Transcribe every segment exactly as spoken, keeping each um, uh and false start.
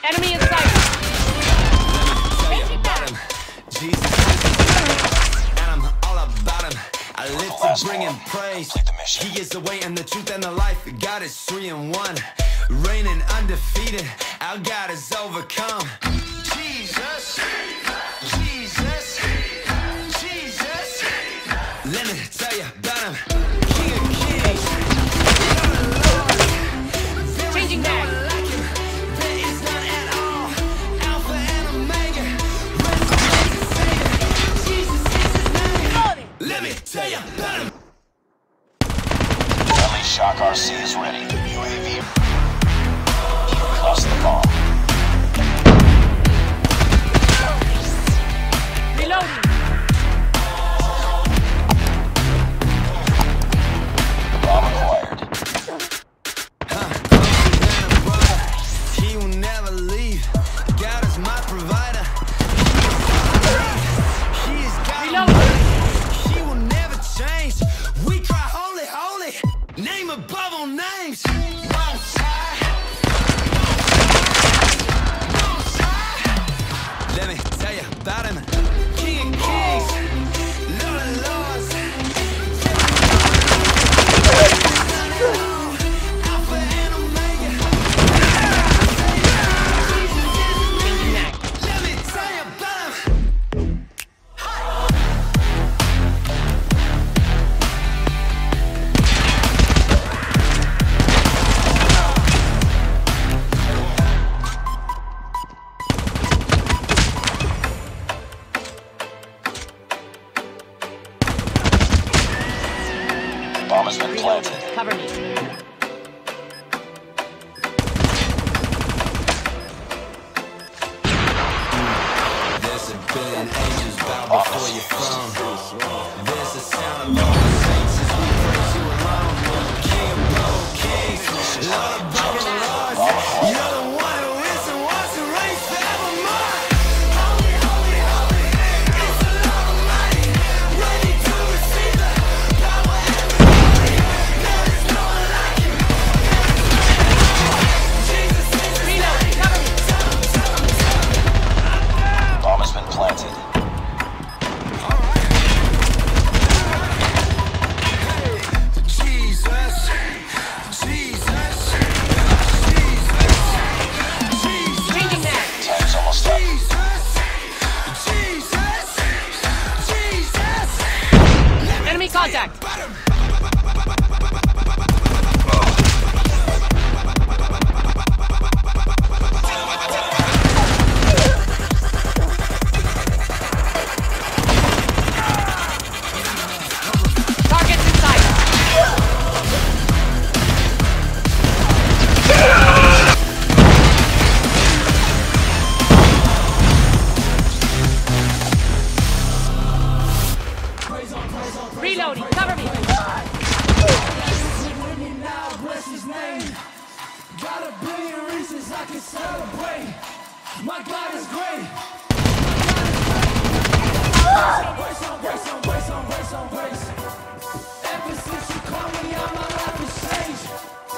Enemy in sight. Changing back. Jesus, and I'm all about him. I live to bring him praise. He is the way and the truth and the life. God is three in one, reigning undefeated. Our God is overcome. Jesus, Jesus, Jesus. Let me tell you about him. King of kings, Lord of lords. Changing back. Like him, there is none at all. Alpha and Omega. Jesus is his name. Let me tell you about him. Friendly Shock R C is ready. U A V. You lost the ball. Reloading. Bomb acquired. He will never leave. God is my provider. He is God. Reloading. He will never change. We cry holy, holy. Name above all names. Most high. Most high. Let me tell you about him. King of kings, Lord of lords. Alpha and Omega. Changing back. Let me tell you about him. Bomb has been Reloading. planted. Cover me. There's a billion angels bow before your throne. There's a sound of all the saints as we praise you alone. King of all kings, Lord of all lords. You're the one who is and was and reigns forevermore. Holy, holy, holy, it's the Lord Almighty, ready to receive the power and the glory. There is no one like him. Jesus is his Reloading. name. Cover me. Bomb has been planted. Jesus, Jesus, Jesus, Changing back. Time's almost up. Jesus, Jesus, Jesus. Enemy contact. Targets in sight. Reloading. Cover me. Winning now, bless his name. Got a billion reasons I can celebrate. My God is great. Grace on grace on grace on grace on grace. Ever since you called me out, my life has changed.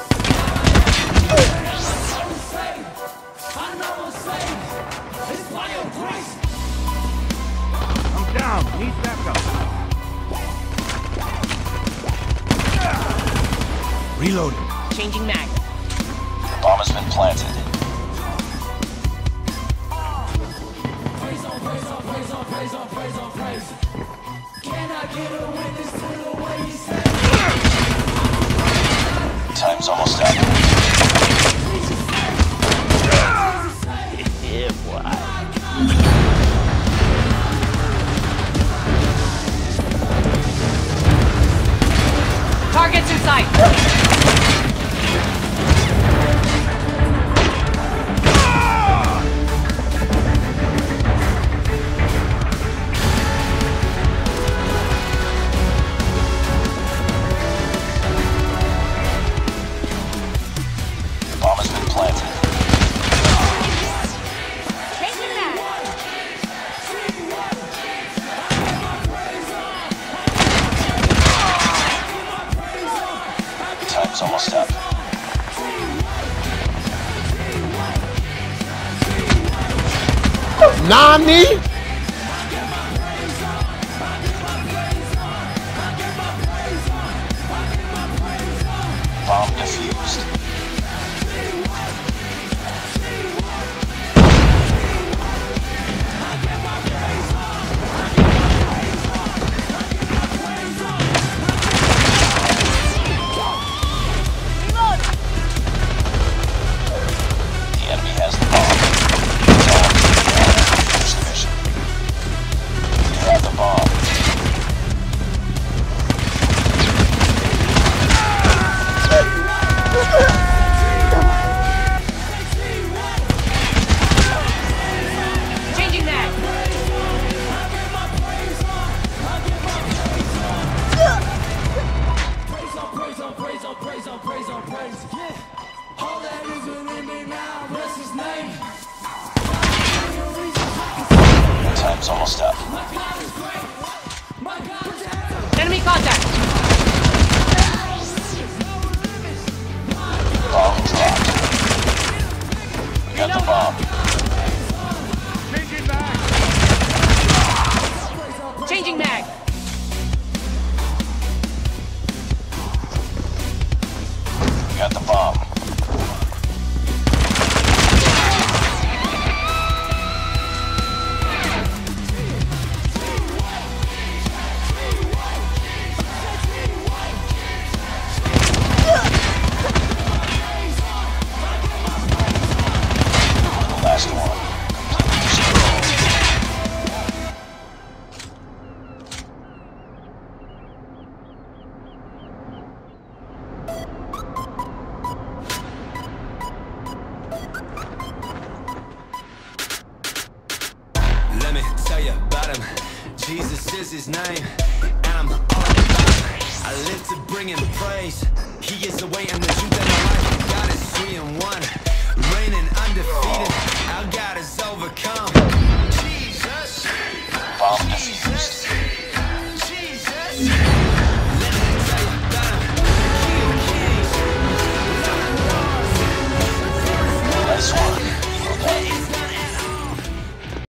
I'm saved. I know I'm saved. It's by your grace. I'm down. Need backup. Reloading. Changing mag. Bomb has been planted. Praise on praise on praise on praise on praise on praise. Can I get a witness to the way he said? Time's almost up. Yeah, boy. Targets in sight. Bomb has been planted. Changing mag. Time's almost up. Nani? Bomb defused. The enemy has the bomb. Finish the mission. You have the bomb. Changing mag. Time's almost up. Enemy contact. Bomb dropped. We got the bomb. Changing back. Changing mag. We got the bomb. The last one. Completely destroyed. Let me tell you about him. Jesus is his name, and I'm all about him. I live to bring him praise. He is the way and the truth and the life. God is free and